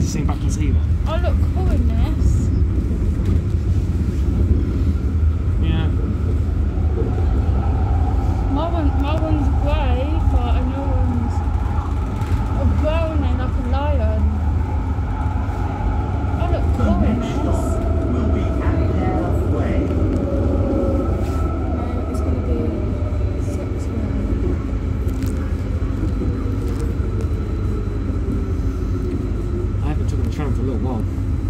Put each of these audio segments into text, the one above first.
to see him backwards either. Oh look, cool in this. Yeah. My one's grey, but another one's a brown and like a lion. Oh look, cool in this. Will be halfway. It's going to be 6 I haven't taken the tram for a little while.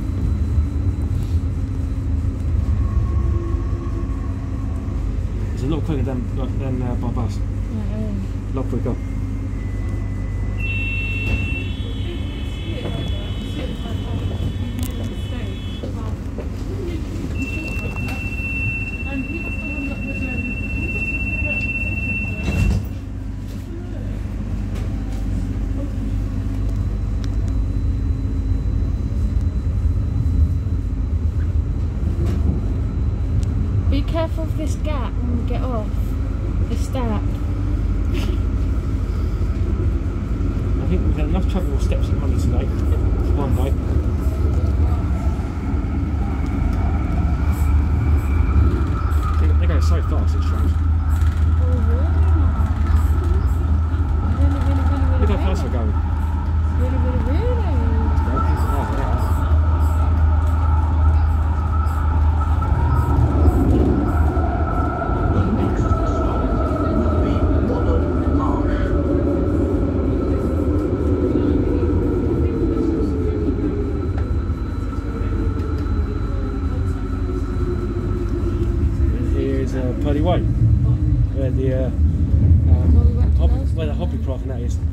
It's a lot quicker than by bus. A lot quicker. Be careful of this gap when we get off. The step. I think we've had enough trouble with steps and money tonight. For one night. They go so fast, it's strange. Oh really? Look how fast we're going. Really? Purley Way, where the where the hobbycraft and that is.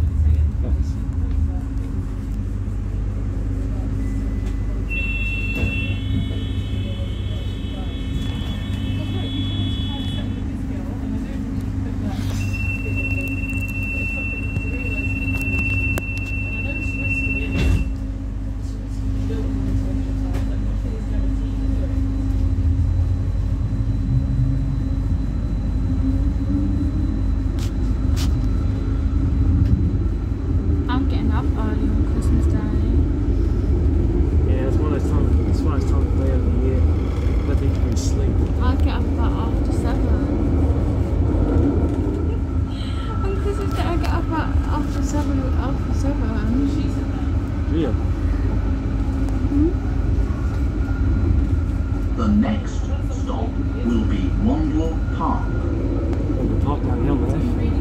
The next stop will be Mondle Park. The park down the hill there.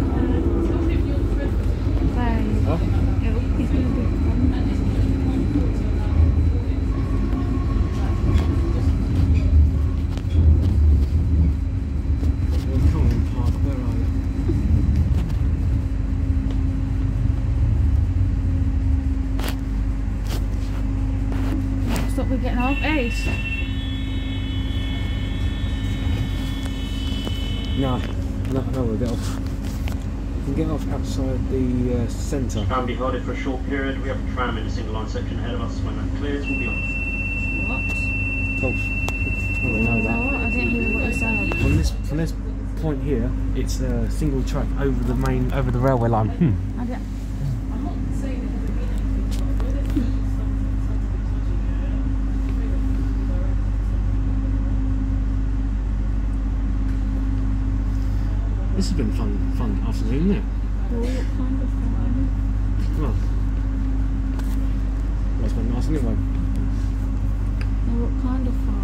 Huh? It's going to be fun. Park, where are you? Stop, we're getting off Ace. No, we'll get off. We can get off outside the centre. Tram will be halted for a short period. We have a tram in a single line section ahead of us. When that clears, we'll be off. What? Of course. Well, we know that. Oh, I didn't hear what you said. From this point here, it's a single track over the railway line. I didn't. This has been a fun afternoon, isn't it? Well, what kind of fun? Well, it's been nice, anyway. Well, what kind of fun?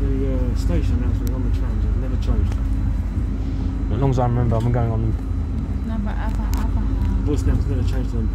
The station announcement on the trams have never changed. As long as I remember, I'm going on them. Never ever. Voice announcements never changed them.